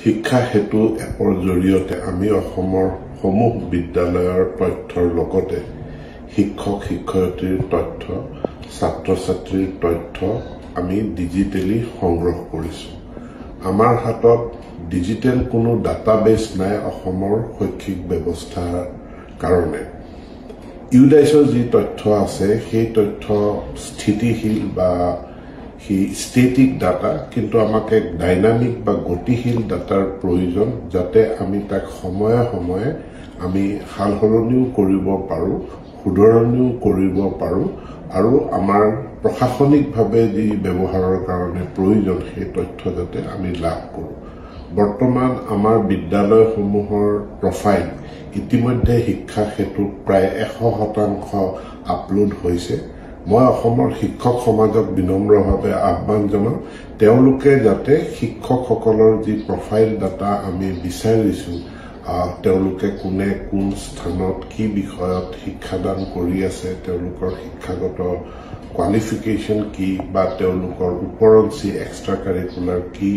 শিক্ষা হেতু এপৰ জৰিয়তে আমি অসমৰ সমূহ বিদ্যালয়ৰ তথ্যৰ লগতে শিক্ষক শিক্ষয়িত্ৰীৰ তথ্য ছাত্ৰ ছাত্ৰীৰ তথ্য আমি ডিজিটেলি সংগ্ৰহ কৰিছো আমাৰ হাতত ডিজিটেল কোনো ডাটাবেস নাই অসমৰ শৈক্ষিক ব্যৱস্থাৰ কাৰণে ইউডাইছৰ যি তথ্য আছে সেই তথ্য স্থিতিশীল বা স্ট্যাটিক ডাটা কিন্তু আমাক এক ডাইনামিক বা গতিশীল ডাটাৰ প্ৰয়োজন যাতে আমি তাক সময়ে সময়ে আমি হালহলনিও কৰিব পাৰো সুধৰণিও কৰিব পাৰো আৰু আমাৰ প্ৰশাসনিকভাৱে যি ব্যৱহাৰৰ কাৰণে প্ৰয়োজন সেই তথ্য যাতে আমি লাভ কৰো বৰ্তমান আমাৰ বিদ্যালয়সমূহৰ প্ৰফাইল ইতিমধ্যে শিক্ষা হেতু প্ৰায় 100% আপলোড হৈছে মই অসমৰ শিক্ষক সমাজক বিনম্ৰভাৱে আহ্বান জনাও তেওঁলোকে যাতে শিক্ষকসকলৰ যি প্ৰফাইল ডাটা আমি বিচাৰিছো তেওঁলোকে কোনে কোন স্থানত কি বিষয়ত শিক্ষাদান কৰি আছে তেওঁলোকৰ শিক্ষাগত কোৱালিফিকেশন কি বা তেওঁলোকৰ উপৰঞ্চি এক্সট্ৰা কাৰিকুলাৰ কি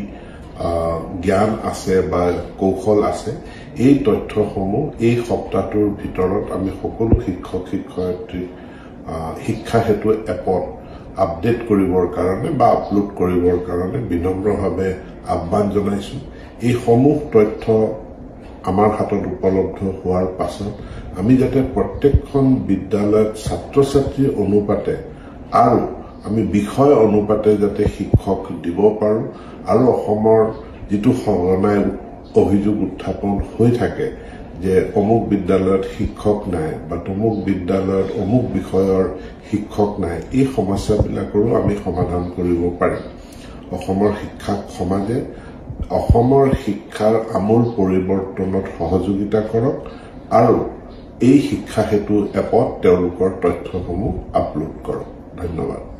জ্ঞান আছে বা কৌশল আছে এই তথ্যসমূহ এই সপ্তাহটোৰ ভিতৰত আমি সকলো শিক্ষক শিক্ষয়িত্ৰী শিক্ষা হেতু এপত আপডেট কৰিবৰ কাৰণে বা আপলোড কৰিবৰ কাৰণে বিনম্ৰভাৱে আহ্বান জনাইছো এই সমূহ তথ্য আমাৰ হাতত উপলব্ধ হোৱাৰ পাছত আমি যাতে প্ৰত্যেকখন বিদ্যালয়ত ছাত্ৰ ছাত্ৰী অনুপাতে আৰু আমি বিষয় অনুপাতে যাতে শিক্ষক দিব পাৰো আৰু অসমৰ যেটো সঘনাই অভিযোগ উত্থাপন হৈ থাকে যে অমুক বিদ্যালয়ত শিক্ষক নাই বা তমুক বিদ্যালয়ত অমুক বিষয়ৰ শিক্ষক নাই এই সমস্যাবিলাকৰো আমি সমাধান কৰিব পাৰিম অসমৰ শিক্ষা সমাজে অসমৰ শিক্ষাৰ আমূল পৰিৱৰ্তনত সহযোগিতা কৰক আৰু এই শিক্ষা হেতু এপত তেওঁলোকৰ তথ্যসমূহ আপলোড কৰক ধন্যবাদ